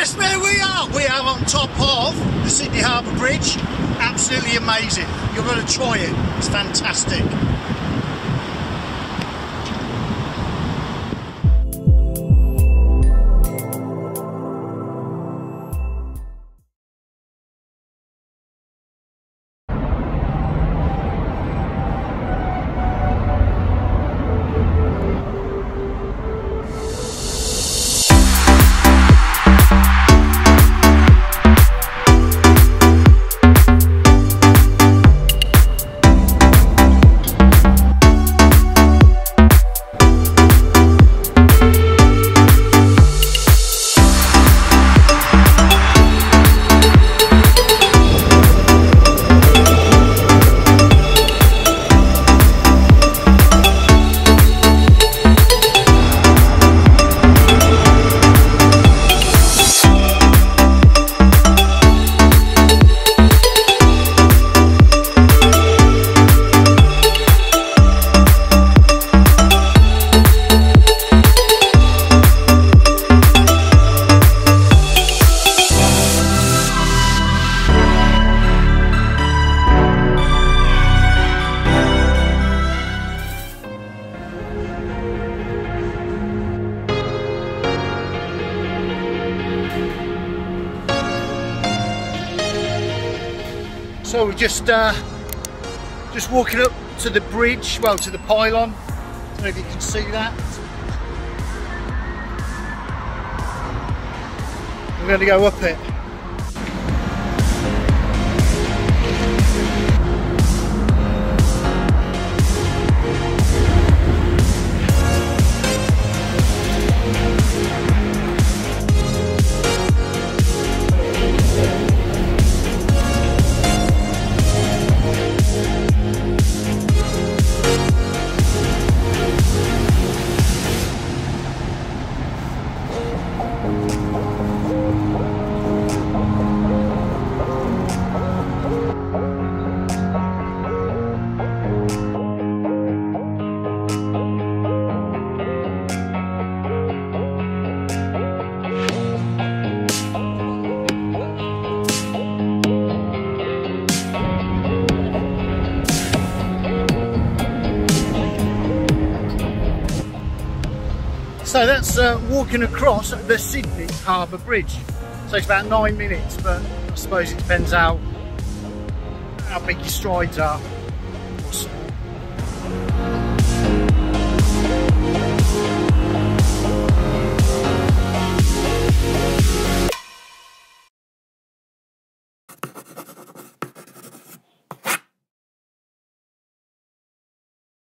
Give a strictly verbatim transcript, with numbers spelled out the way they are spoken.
Guess where we are? We are on top of the Sydney Harbour Bridge. Absolutely amazing. You've got to try it. It's fantastic. So we're just uh, just walking up to the bridge, well, to the pylon. I don't know if you can see that. We're going to go up it. So that's uh, walking across the Sydney Harbour Bridge. So it's about nine minutes, but I suppose it depends how, how big your strides are.